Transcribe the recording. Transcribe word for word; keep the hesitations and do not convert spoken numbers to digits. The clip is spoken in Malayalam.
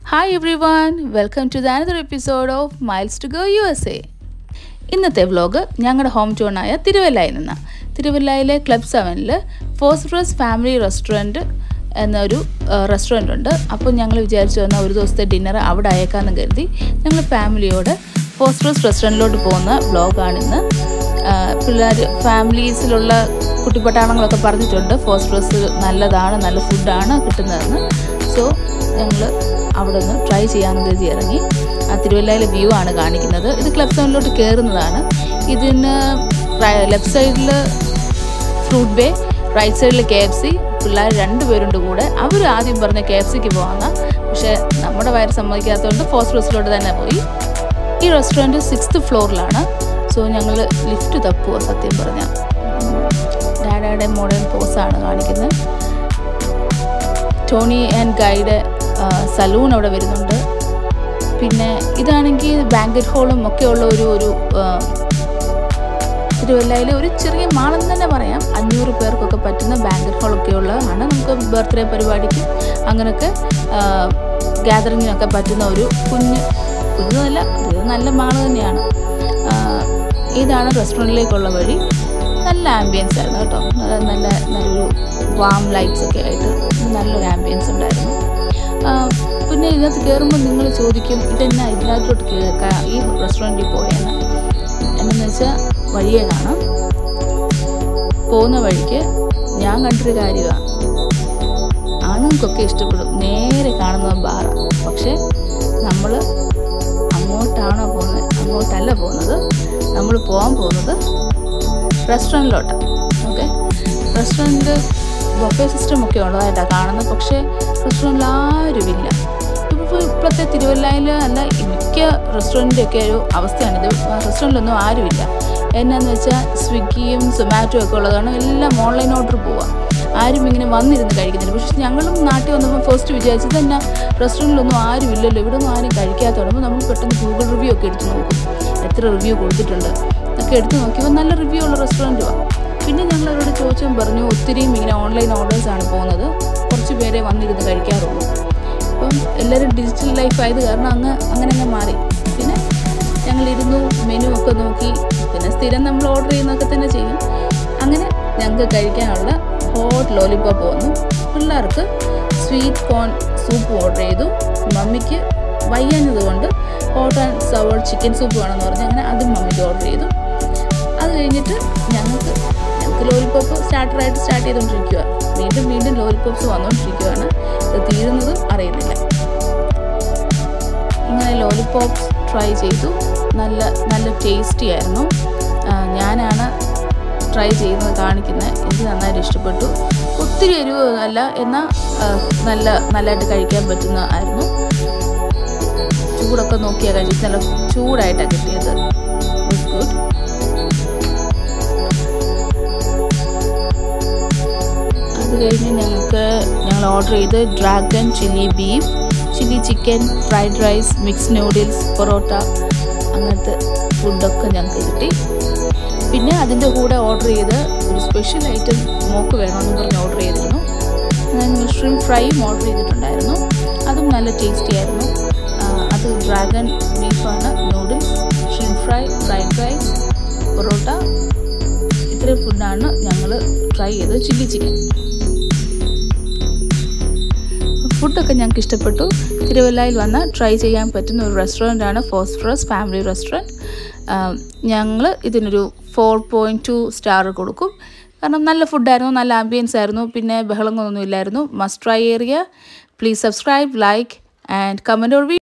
Hi everyone, welcome to the another episode of Miles to Go U S A. ഇന്നത്തെ വ്ലോഗ് ഞങ്ങളുടെ ഹോം ടൗണായ തിരുവല്ലയിൽ നിന്നാണ്. തിരുവല്ലയിലെ ക്ലബ് സെവനിൽ ഫോസ്ഫറസ് ഫാമിലി റെസ്റ്റോറൻറ്റ് എന്നൊരു റെസ്റ്റോറൻ്റ് ഉണ്ട്. അപ്പോൾ ഞങ്ങൾ വിചാരിച്ചു വന്നാൽ ഒരു ദിവസത്തെ ഡിന്നർ അവിടെ അയക്കാമെന്ന് കരുതി ഞങ്ങൾ ഫാമിലിയോട് ഫോസ്ഫറസ് റെസ്റ്റോറൻറ്റിലോട്ട് പോകുന്ന വ്ലോഗാണിന്ന്. പിള്ളേർ ഫാമിലീസിലുള്ള കുട്ടിപ്പട്ടാളങ്ങളൊക്കെ പറഞ്ഞിട്ടുണ്ട് ഫോസ്ഫറസ് നല്ലതാണ്, നല്ല ഫുഡാണ് കിട്ടുന്നതെന്ന്. സോ ഞങ്ങൾ അവിടെ നിന്ന് ട്രൈ ചെയ്യാമെന്ന് കരുതി ഇറങ്ങി. ആ തിരുവല്ലയിലെ വ്യൂ ആണ് കാണിക്കുന്നത്. ഇത് ക്ലബ് സെവനിലോട്ട് കയറുന്നതാണ്. ഇതിന് ലെഫ്റ്റ് സൈഡിൽ ഫ്രൂട്ട് ബേ, റൈറ്റ് സൈഡിൽ കെ എഫ് സി. പിള്ളേർ രണ്ടുപേരുണ്ട് കൂടെ. അവർ ആദ്യം പറഞ്ഞ കെ എഫ് സിക്ക് പോകാമെന്ന, പക്ഷേ നമ്മുടെ വയറ് സമ്മതിക്കാത്തതുകൊണ്ട് ഫോസ്ഫറസിലോട്ട് തന്നെ പോയി. ഈ റെസ്റ്റോറൻറ്റ് സിക്സ്ത് ഫ്ലോറിലാണ്. സോ ഞങ്ങൾ ലിഫ്റ്റ് തപ്പുക. സത്യം പറഞ്ഞാൽ ഡാഡയുടെ മോഡേൺ പോസാണ് കാണിക്കുന്നത്. ടോണി ആൻഡ് ഗൈഡ് സലൂൺ അവിടെ വരുന്നുണ്ട്. പിന്നെ ഇതാണെങ്കിൽ ബാങ്കറ്റ് ഹോളും ഒക്കെ ഉള്ള ഒരു ഒരു തിരുവല്ലയിലെ ഒരു ചെറിയ മാളെന്ന് തന്നെ പറയാം. അഞ്ഞൂറ് പേർക്കൊക്കെ പറ്റുന്ന ബാങ്കറ്റ് ഹോളൊക്കെ ഉള്ളതാണ്. നമുക്ക് ബർത്ത്ഡേ പരിപാടിക്ക് അങ്ങനെയൊക്കെ ഗ്യാതറിങ്ങിനൊക്കെ പറ്റുന്ന ഒരു കുഞ്ഞ് കുഞ്ഞല്ല ഒരു നല്ല മാള് തന്നെയാണ്. ഇതാണ് റെസ്റ്റോറൻറ്റിലേക്കുള്ള വഴി. നല്ല ആംബിയൻസ് ആയിരുന്നു കേട്ടോ. നല്ല നല്ല നല്ലൊരു വാം ലൈറ്റ്സ് ഒക്കെ ആയിട്ട് നല്ലൊരു ആംബിയൻസ് ഉണ്ടായിരുന്നു. പിന്നെ ഇതിനകത്ത് കയറുമ്പോൾ നിങ്ങൾ ചോദിക്കും ഇതെന്നാ ഇതിനകത്തോട്ട് കേൾക്കാം ഈ റെസ്റ്റോറൻറ്റിൽ പോയെന്ന്. എന്നു വെച്ചാൽ വഴിയെ കാണാം. പോകുന്ന വഴിക്ക് ഞാൻ കണ്ടൊരു കാര്യമാണ്, ആണുങ്ങൾക്കൊക്കെ ഇഷ്ടപ്പെടും. നേരെ കാണുന്നത് ബാറാണ്. പക്ഷേ നമ്മൾ അങ്ങോട്ടാണോ പോകുന്നത്? അങ്ങോട്ടല്ല പോകുന്നത്. നമ്മൾ പോകാൻ പോകുന്നത് റെസ്റ്റോറൻറ്റിലോട്ടാണ്. ഓക്കെ, റെസ്റ്റോറൻറ്റ് ബൊഫേ സിസ്റ്റം ഒക്കെ ഉള്ളതായിട്ടാണ് കാണുന്നത്. പക്ഷേ റെസ്റ്റോറൻറ്റിൽ ആരുമില്ല. ഇപ്പോൾ ഇപ്പോഴത്തെ തിരുവല്ലയിൽ അല്ല മിക്ക റെസ്റ്റോറൻറ്റിൻ്റെയൊക്കെ ഒരു അവസ്ഥയാണിത്. റെസ്റ്റോറൻറ്റിലൊന്നും ആരുമില്ല. എന്നാന്ന് വെച്ചാൽ സ്വിഗ്ഗിയും സൊമാറ്റോ ഒക്കെ ഉള്ളതാണ്. എല്ലാം ഓൺലൈൻ ഓർഡർ പോവാം. ആരും ഇങ്ങനെ വന്നിരുന്ന് കഴിക്കുന്നില്ല. പക്ഷേ ഞങ്ങളും നാട്ടിൽ വന്നപ്പോൾ ഫസ്റ്റ് വിചാരിച്ചത് തന്നെ റെസ്റ്റോറൻറ്റിലൊന്നും ആരും ഇല്ലല്ലോ, ഇവിടെ ഒന്നും ആരും കഴിക്കാത്ത തുടങ്ങുമ്പോൾ നമ്മൾ പെട്ടെന്ന് ഗൂഗിൾ റിവ്യൂ ഒക്കെ എടുത്ത് നോക്കും, എത്ര റിവ്യൂ കൊടുത്തിട്ടുണ്ട് ഒക്കെ എടുത്ത് നോക്കിയപ്പോൾ നല്ല റിവ്യൂ ഉള്ള റെസ്റ്റോറൻറ്റുമാണ്. പിന്നെ ഞങ്ങൾ അവരോട് ചോദിച്ചും പറഞ്ഞു ഒത്തിരിയും ഇങ്ങനെ ഓൺലൈൻ ഓർഡേഴ്സാണ് പോകുന്നത്, കുറച്ച് പേരെ വന്നിരുന്ന് കഴിക്കാറുള്ളൂ. അപ്പം എല്ലാവരും ഡിജിറ്റൽ ലൈഫ് ആയത് കാരണം അങ്ങ് അങ്ങനെ അങ്ങ് മാറി. പിന്നെ ഞങ്ങളിരുന്നു മെനു ഒക്കെ നോക്കി. പിന്നെ സ്ഥിരം നമ്മൾ ഓർഡർ ചെയ്യുന്നതൊക്കെ തന്നെ ചെയ്യും. അങ്ങനെ ഞങ്ങൾക്ക് കഴിക്കാനുള്ള ഹോട്ട് ലോലിപോപ്പ് വന്നു. പിള്ളേർക്ക് സ്വീറ്റ് കോൺ സൂപ്പ് ഓർഡർ ചെയ്തു. മമ്മിക്ക് വയ്യാഞ്ഞത് കൊണ്ട് hot and sour chicken soup വേണമെന്ന് പറഞ്ഞ് അങ്ങനെ അതും മമ്മിക്ക് ഓർഡർ ചെയ്തു. അത് കഴിഞ്ഞിട്ട് ഞങ്ങൾക്ക് ഞങ്ങൾക്ക് ലോലിപോപ്പ് സ്റ്റാർട്ടറായിട്ട് സ്റ്റാർട്ട് ചെയ്തുകൊണ്ടിരിക്കുക. വീണ്ടും വീണ്ടും ലോലിപോപ്സ് വന്നുകൊണ്ടിരിക്കുകയാണ്. ഇത് തീരുന്നതും അറിയുന്നില്ല. ഇങ്ങനെ ലോലിപോപ്സ് ട്രൈ ചെയ്തു. നല്ല നല്ല ടേസ്റ്റി ആയിരുന്നു. ഞാനാണ് ട്രൈ ചെയ്യുന്നത് കാണിക്കുന്നത്. എനിക്ക് നന്നായിട്ട് ഇഷ്ടപ്പെട്ടു. ഒത്തിരി എരിവ് അല്ല, എന്നാൽ നല്ല നല്ലതായിട്ട് കഴിക്കാൻ പറ്റുന്ന ആയിരുന്നു. ചൂടൊക്കെ നോക്കിയാൽ കഴിച്ച് നല്ല ചൂടായിട്ടാണ് കിട്ടിയത്. It's good. അത് കഴിഞ്ഞ് ഞങ്ങൾക്ക് ഞങ്ങൾ ഓർഡർ ചെയ്ത് dragon chilli beef, chilli chicken, fried rice, mix noodles, parotta, അങ്ങനത്തെ ഫുഡൊക്കെ ഞങ്ങൾക്ക് കിട്ടി. പിന്നെ അതിൻ്റെ കൂടെ ഓർഡർ ചെയ്ത് ഒരു സ്പെഷ്യൽ ഐറ്റം മോക്ക് വേണമെന്ന് പറഞ്ഞ് ഓർഡർ ചെയ്തിരുന്നു. ഞങ്ങൾ ഷ്രിംപ് ഫ്രൈയും ഓർഡർ ചെയ്തിട്ടുണ്ടായിരുന്നു. അതും നല്ല ടേസ്റ്റി ആയിരുന്നു. അത് ഡ്രാഗൺ ബീഫാണ്, noodles, shrimp fry, fried rice, parotta, ഇത്രയും ഫുഡാണ് ഞങ്ങൾ ട്രൈ ചെയ്തത്. ചില്ലി ചിക്കൻ ഫുഡൊക്കെ ഞങ്ങൾക്ക് ഇഷ്ടപ്പെട്ടു. തിരുവല്ലയിൽ വന്ന് ട്രൈ ചെയ്യാൻ പറ്റുന്ന ഒരു റെസ്റ്റോറൻ്റാണ് ഫോസ്ഫറസ് ഫാമിലി റെസ്റ്റോറൻറ്റ്. ഞങ്ങൾ ഇതിനൊരു ഫോർ പോയിൻറ്റ് ടു സ്റ്റാർ കൊടുക്കും. കാരണം നല്ല ഫുഡായിരുന്നു, നല്ല ആംബിയൻസ് ആയിരുന്നു. പിന്നെ ബഹളങ്ങളൊന്നും ഇല്ലായിരുന്നു. Must try area. Please subscribe, like and comment or